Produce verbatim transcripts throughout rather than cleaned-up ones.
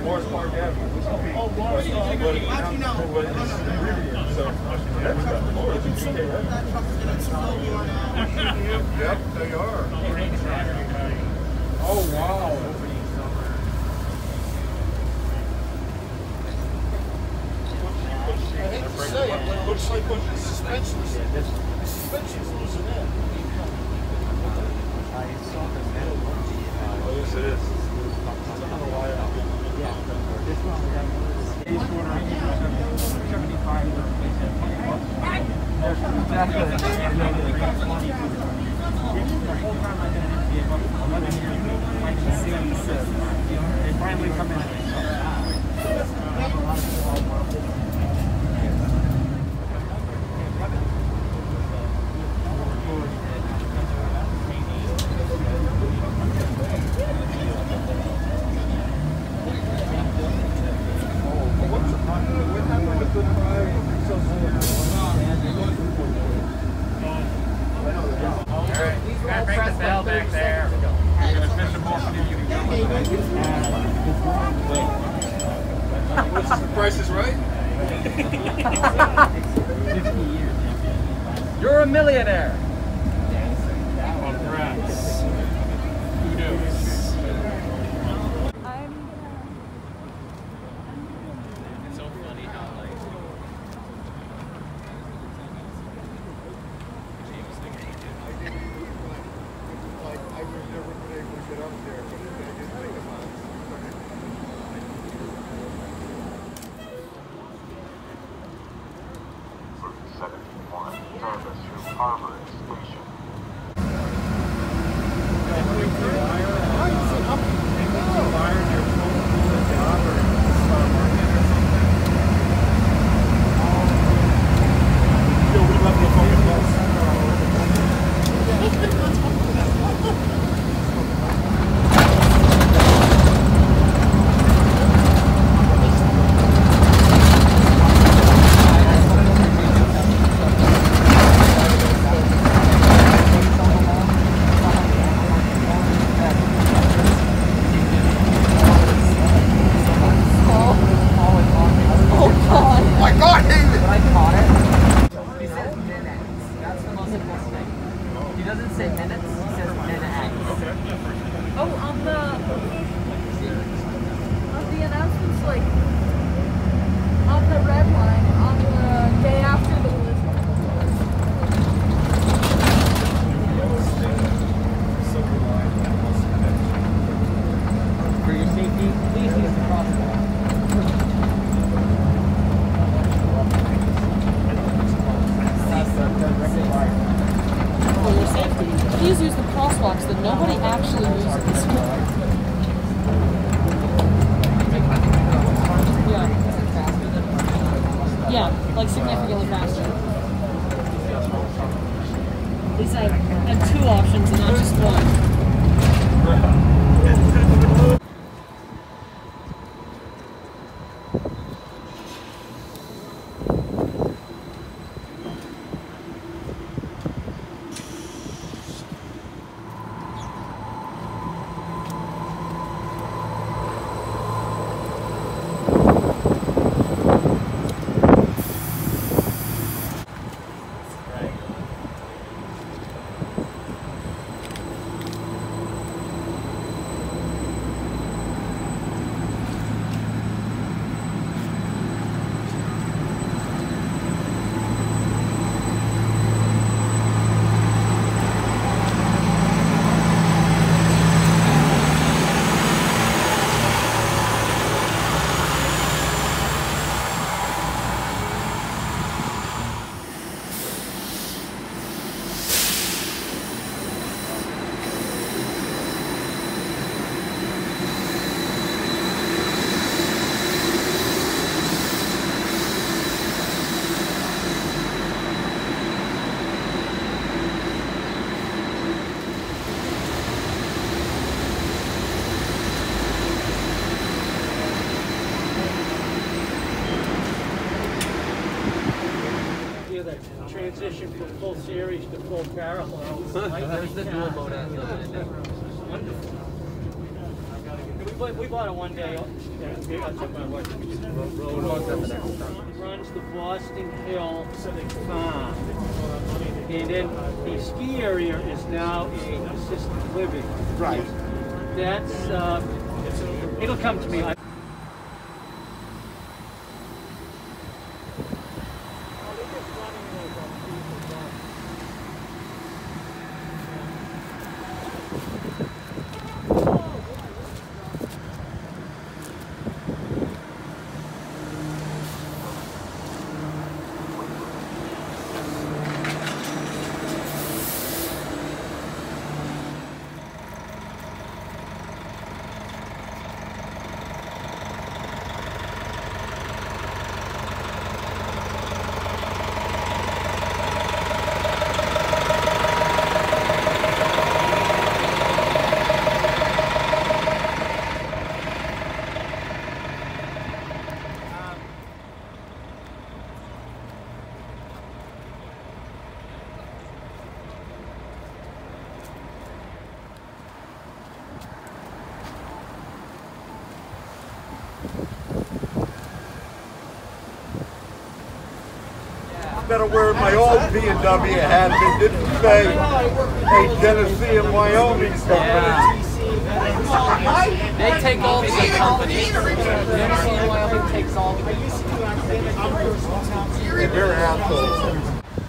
Morris Park Avenue. Oh, Morris Park. Actually, no. Yep, they are. Oh, wow. I hate to say it, but it looks like when the suspension's, the suspension's losing in. I saw the metal one. Oh, yes, it is. It's on the wire. Yeah. This one we have this one right here, seventy-five to replace it. There's exactly the twenty. The whole time I've been in M B T A, about eleven years, I can see them. They finally come in and they sell it. I have a lot of people all over. Price is right? fifty years. You're a millionaire. Congrats. Kudos. It's so funny how like Like, I would never been able to get up there, but I didn't think about it. seventy-one service through Harvard Station. Please use the crosswalks that nobody actually uses. Yeah. Yeah, like significantly faster. At least I have two options and not just one. Transition from full series to full parallel. There's the dual mode. Wonderful. but we bought it one day. Yeah, I took my wife. Runs the Boston Hill Farm. And then the ski area is now a assisted living. Right. That's, uh, it'll come to me. I Better wear my old B M W hat that didn't say a Genesee and Wyoming company. They take all the companies. Genesee and Wyoming takes all the And they're assholes.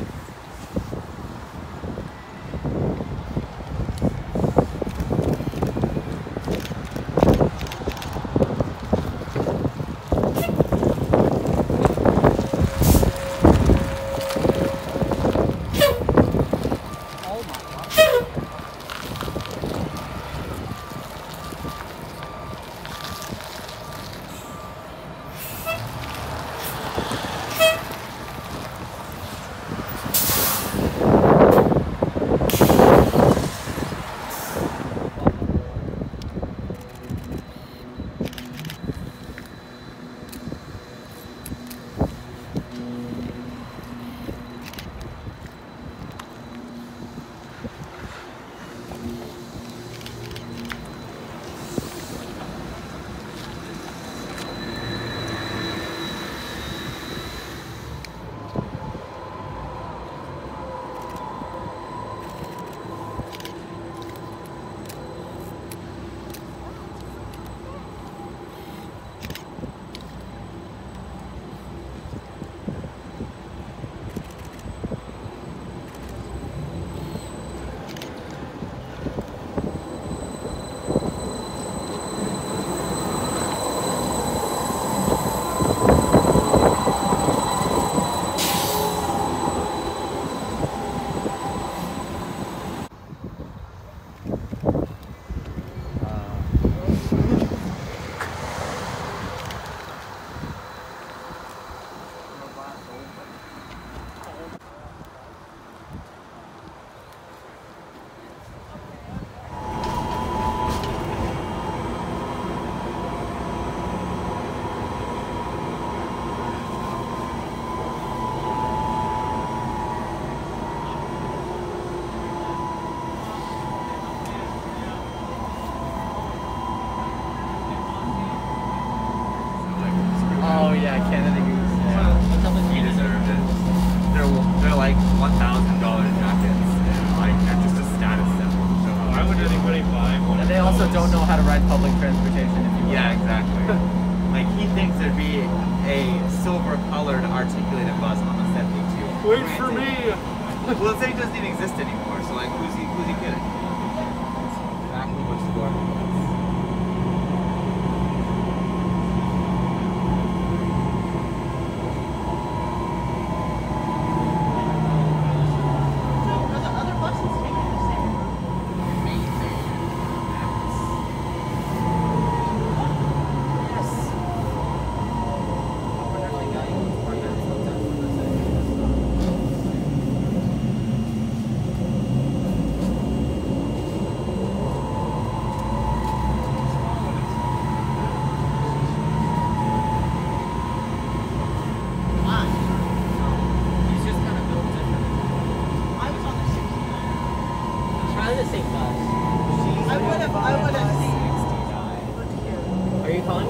don't know how to ride public transportation. If you yeah, exactly. Like he thinks there'd be a silver-colored articulated bus on the seventy-two. Wait for me. Well, the city doesn't even exist anymore. So like, who's he? Who's he kidding? Exactly what's going on.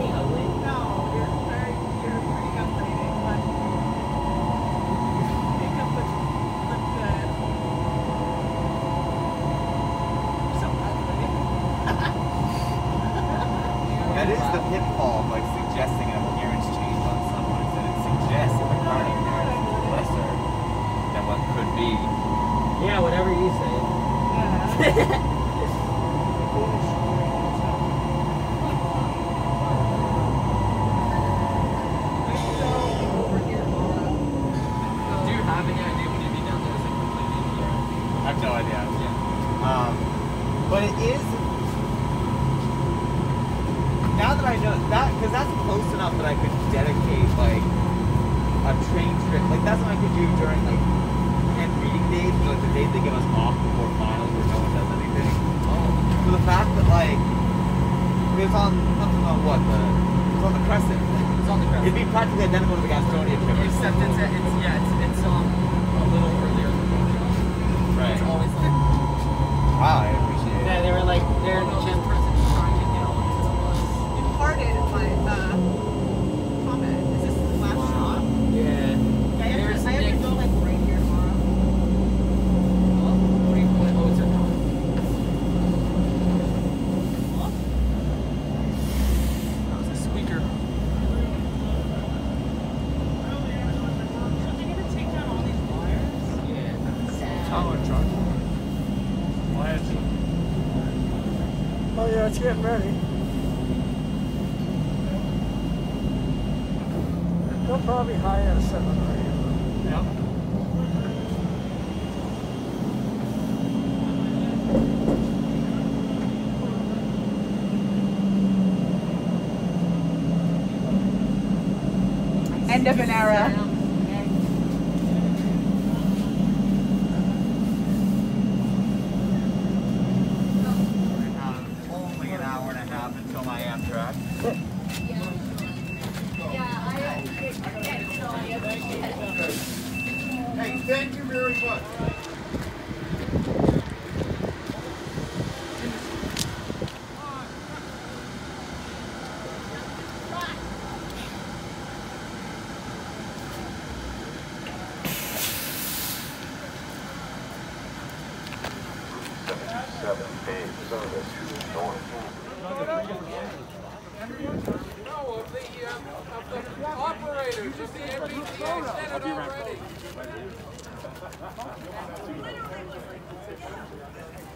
me ugly? No, you're very, you're pretty updated, but makeup would look good. You're so ugly. That is the pitfall of like suggesting an appearance change on someone, is that it suggests that the current appearance is lesser than what could be. Yeah, whatever you say. Yeah. Do you have any idea when you'd be down there? Is it completely in the air? I have no idea. Yeah. Um, but it is, now that I know that, because that's close enough that I could dedicate like a train trip, like that's what I could do during like end reading days, like the days they give us off before finals where no one does anything. Oh. So the fact that like, it's on, something on what, the, it's on the Crescent. It's on the Crescent. It'd be practically identical to the Gastonia trip. Except it's, it's yeah, it's, it's um, a little earlier than Watertown. Right. It's always like, Wow, I appreciate it. yeah, they were like, they're in the gym present trying to get on to the bus. You parted in my uh, comment. Is this the last shot? Yeah. Yeah, I have, There's to, I have Nick. to go like right here tomorrow. Oh, three point oh, it's a no. That was a squeaker. Are they gonna take down all these wires? Yeah. Tower truck. Why is it? Oh yeah, it's getting ready. They'll probably hire a seven or eight. Yep. End of an era. Only an hour and a half until my Amtrak. Hey, thank you very much. seventy-seven day service to North No, of the, um, of the operators of the M B T A said it already.